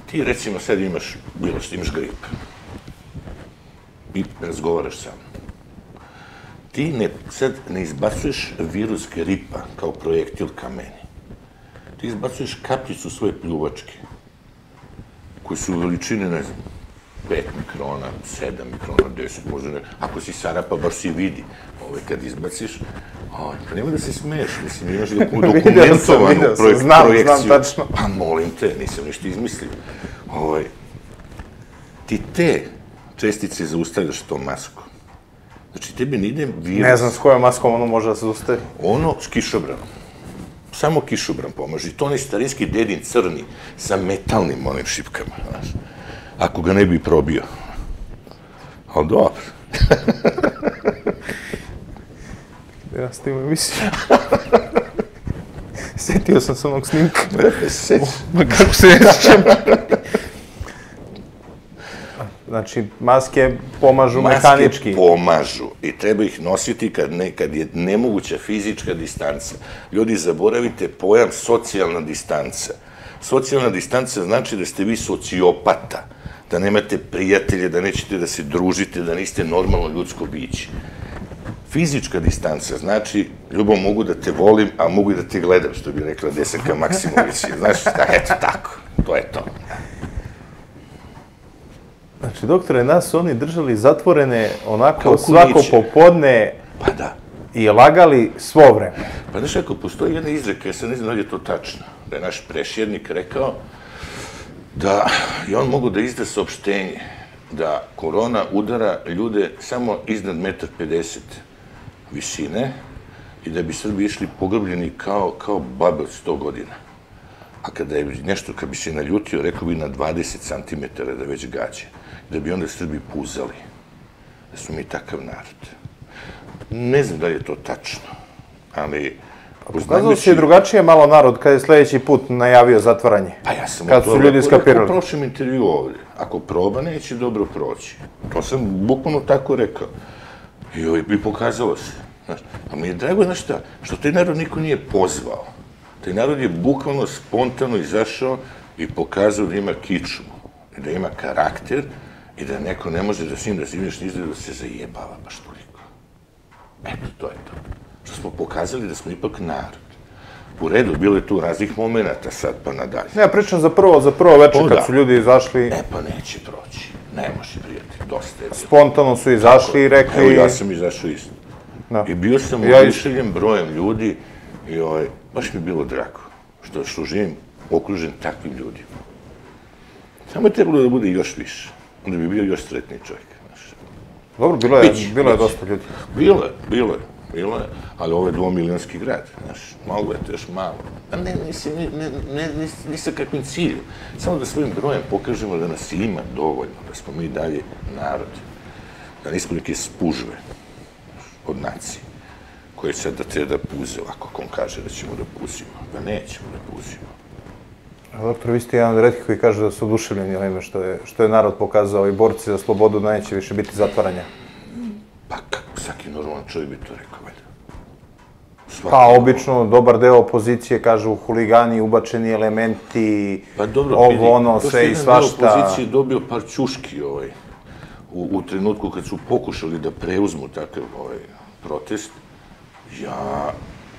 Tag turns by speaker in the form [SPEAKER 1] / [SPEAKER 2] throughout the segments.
[SPEAKER 1] Ti recimo sad imaš grip i razgovaraš sa mnom. Ti sad ne izbacuješ virus gripa kao projektil ka meni. Ti izbacuješ kapljicu svoje pljuvačke, koje su u veličini, ne znam, 5 mikrona, 7 mikrona, 10, možda ne. Ako si Sarapa, baš si vidi. Kad izbaciš, pa nema da se smeješ, mislim, imaš dokumentovanu projekciju.
[SPEAKER 2] Znam tačno.
[SPEAKER 1] Pa molim te, nisam ništa izmislio. Ti te čestice zaustavljaš tom maskom. Znači, tebi ne ide virus.
[SPEAKER 2] Ne znam s kojom maskom ono može da se zaustavi.
[SPEAKER 1] Ono s kišobranom. Samo kišobran pomaže. I to onaj starinski dedin crni sa metalnim onim šipkama, znaš. Ako ga ne bi probio. Ali dobro.
[SPEAKER 2] Ja s tim emisiju. Sjetio sam se onog snimka. Ma kako se sjećam. Znači, maske pomažu mehanički.
[SPEAKER 1] Maske pomažu i treba ih nositi kad je nemoguća fizička distanca. Ljudi, zaboravite pojam socijalna distanca. Socijalna distanca znači da ste vi sociopata, da nemate prijatelje, da nećete da se družite, da niste normalno ljudsko biće. Fizička distanca znači, Ljubo, mogu da te volim, a mogu i da te gledam, što bi rekla Desanka Maksimović. Znaš, eto tako, to je to.
[SPEAKER 2] Znači, doktore, nas su oni držali zatvorene onako svako popodne i lagali svo vreme.
[SPEAKER 1] Pa znaš, ako postoji jedna izreka, ja sad ne znam da li je to tačno, da je naš prešjednik rekao da je on mogu da izda saopštenje da korona udara ljude samo iznad 1,50 m visine i da bi Srbi išli pogrbljeni kao babe od 100 godina. A kada je nešto, kad bi se naljutio, rekao bi na 20 cm da već gađe. Da bi onda Srbi puzali. Da smo mi takav narod. Ne znam da li je to tačno, ali...
[SPEAKER 2] Pokazalo se i drugačije malo narod kada je sledeći put najavio zatvaranje.
[SPEAKER 1] Pa ja sam
[SPEAKER 2] kad su ljudi skapirali.
[SPEAKER 1] U prošlom intervju ovdje. Ako proba, neće dobro proći. To sam bukvalno tako rekao. I pokazalo se. A mi je drago, znaš šta, što taj narod niko nije pozvao. Taj narod je bukvalno spontano izašao i pokazao da ima kičmu, da ima karakter i da neko ne može da s njim da se imaš nizda da se zajebava baš toliko. Eto, to je to. Što smo pokazali da smo ipak narod. U redu, bilo je tu raznih momenta sad pa nadalje.
[SPEAKER 2] Ja pričam za prvo večer kad su ljudi izašli...
[SPEAKER 1] Pa neće proći. Ne može, prijatelj, dosta je.
[SPEAKER 2] Spontano su izašli i rekli...
[SPEAKER 1] Evo, ja sam izašao isto. I bio sam oduševljen brojem ljudi i baš mi je bilo drago što živim okružen takvim ljudima. Samo je trebalo da bude još više. Onda bi bio još sretniji čovjek.
[SPEAKER 2] Dobro, bilo je dosta ljudi.
[SPEAKER 1] Bilo je, ali ovo je 2-milionski grad, znaš, malo je to još malo. A ne sa kakvim ciljem. Samo da svojim brojem pokažemo da nas ima dovoljno, da smo mi dalje narod. Da nismo neke spužve od nacije, koje sad da treba da puze ovako, ako on kaže da ćemo da puzimo, da nećemo da puzimo.
[SPEAKER 2] Doktor, vi ste jedan od retkih koji kaže da su oduševljeni ovime što je narod pokazao i borci za slobodu da neće više biti zatvaranja.
[SPEAKER 1] Pa kako svaki normalan čovjek bi to rekao, valjda?
[SPEAKER 2] Pa obično, dobar deo opozicije kažu huligani, ubačeni elementi, ovo, ono, sve i svašta.
[SPEAKER 1] Jedan deo opozicije dobio par ćuški u trenutku kad su pokušali da preuzmu takav protest. Ja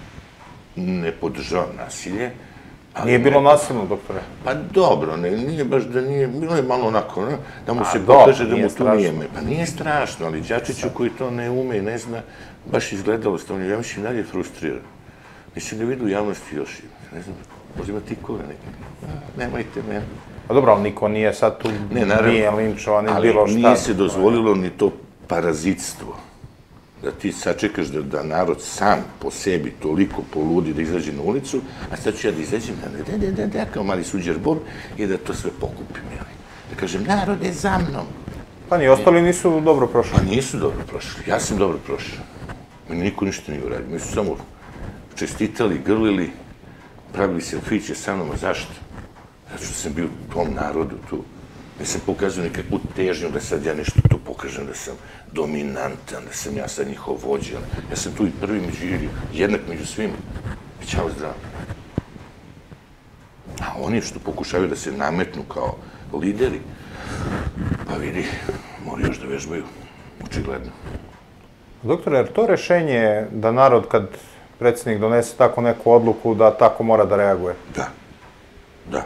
[SPEAKER 1] ne podržavam nasilje.
[SPEAKER 2] Nije bilo nasilno, doktore?
[SPEAKER 1] Pa dobro, nije baš da nije, bilo je malo onako, da mu se pokaže da mu to nije. Pa nije strašno, ali Đačiću koji to ne ume i ne zna, baš izgledalo stavno, ja mislim dalje frustriran. Mislim da vidu u javnosti još, ne znam, možda ima tikove neke, nemojte mene.
[SPEAKER 2] Pa dobro, ali niko nije sad tu, nije linčovan, ni bilo šta.
[SPEAKER 1] Ali nije se dozvolilo ni to parazitstvo. Da ti sačekaš da narod sam po sebi toliko poludi da izađe na ulicu, a sad ću ja da izađem, da kao mali suđer Bob i da to sve pokupim, da kažem, narod je za mnom.
[SPEAKER 2] Pa ni ostali nisu dobro prošli.
[SPEAKER 1] Pa nisu dobro prošli, ja sam dobro prošao. Meni niko ništa nije uradio, mi su samo čestitali, grlili, pravili selfiće sa mnom, a zašto? Zato što sam bio u tom narodu tu. Nisam pokazao nekakvu težnju da sad ja nešto tu pokažem, da sam dominantan, da sam ja sad njihov vođa. Ja sam tu i prvi jednak među svima. I ćao zdravo. A oni što pokušavaju da se nametnu lideri. Pa vidi, moraju još da vežbaju, očigledno.
[SPEAKER 2] Doktore, je to rešenje da narod, kad predsjednik donese tako neku odluku, da tako mora da reaguje?
[SPEAKER 1] Da, da.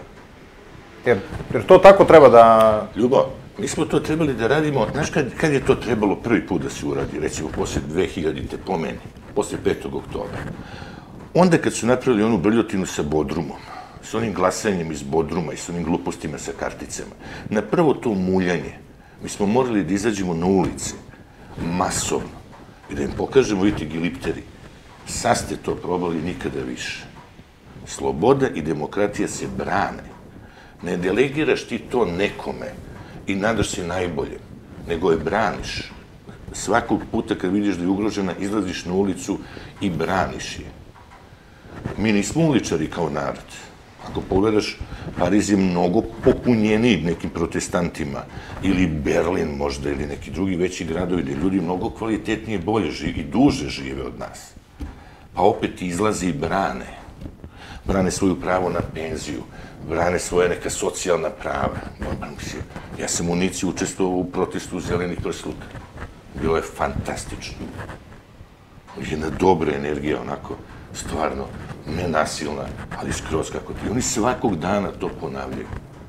[SPEAKER 2] Jer to tako treba da...
[SPEAKER 1] Ljubo, mi smo to trebali da radimo, znaš kad je to trebalo prvi put da se uradi, recimo posle 2000-te po meni, posle 5. oktobra. Onda kad su napravili onu brljotinu sa Bodrumom, s onim glasanjem iz Bodruma i s onim glupostima sa karticama, na prvo to muljanje, mi smo morali da izađemo na ulice, masovno, i da im pokažemo, vidite, gilipteri, sad ste to probali nikada više. Sloboda i demokratija se brane. Ne delegiraš ti to nekome i nadaš se najbolje, nego je braniš. Svakog puta kad vidiš da je ugrožena, izlaziš na ulicu i braniš je. Mi nismo uličari kao narod. Ako pogledaš, Pariz je mnogo popunjeniji nekim protestantima, ili Berlin možda, ili neki drugi veći gradovi, gde ljudi mnogo kvalitetnije, bolje žive i duže žive od nas. Pa opet izlaze i brane. Brane svoju pravo na penziju, brane svoje neka socijalna prava. Ja sam u Nici učestvovao u protestu zelenih prsluka. Bilo je fantastično. Jedna dobra energija, onako, stvarno, nenasilna, ali skroz kako ti. Oni svakog dana to ponavljaju.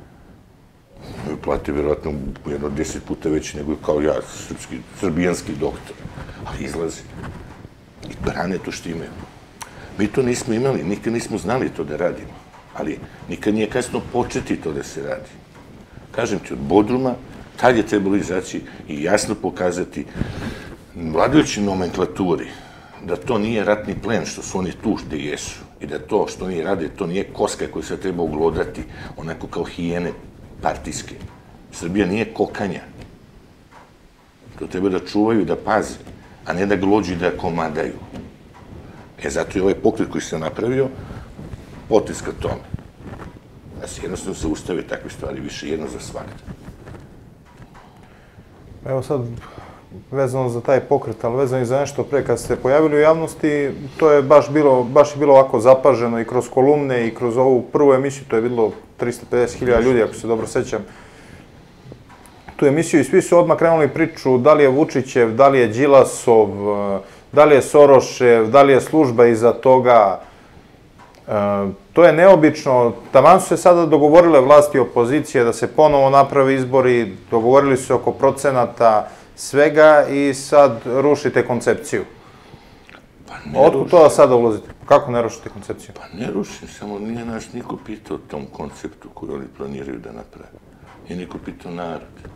[SPEAKER 1] Moju plate vjerovatno jedno 10 puta veći nego kao ja, srbijanski doktor. Ali izlazi. I brane to što imaju. Mi to nismo imali, nikad nismo znali to da radimo. Ali nikad nije kasno početi to da se radi. Kažem ti, od Bodruma, tad je trebalo izaći i jasno pokazati vladajućoj nomenklaturi da to nije ratni plen, što su oni tu gde jesu. I da to što oni rade, to nije koska koju se treba uglodati, onako kao hijene partijske. Srbija nije kokanja. To treba da čuvaju i da paze, a ne da glođu i da komadaju. Zato je ovaj pokret koji se napravio potez ka tome. Da se jednostavno zaustave takve stvari više jedno za svakda.
[SPEAKER 2] Evo sad, vezano za taj pokret, ali vezano i za nešto pre, kad ste pojavili u javnosti, to je baš bilo ovako zapaženo i kroz kolumne i kroz ovu prvu emisiju, to je bilo 350.000 ljudi, ako se dobro sećam. Tu emisiju i svi su odmah krenuli priču da li je Vučićev, da li je Đilasov, da li je Sorošev, da li je služba iza toga. To je neobično. Taman su se sada dogovorile vlasti i opozicije da se ponovo naprave izbori, dogovorili su se oko procenata svega i sad rušite koncepciju. Otkud to sada ulazite? Kako ne rušite koncepciju?
[SPEAKER 1] Pa ne rušim, samo nije nas niko pitao o tom konceptu koji oni planiraju da naprave. Nije niko pitao narod.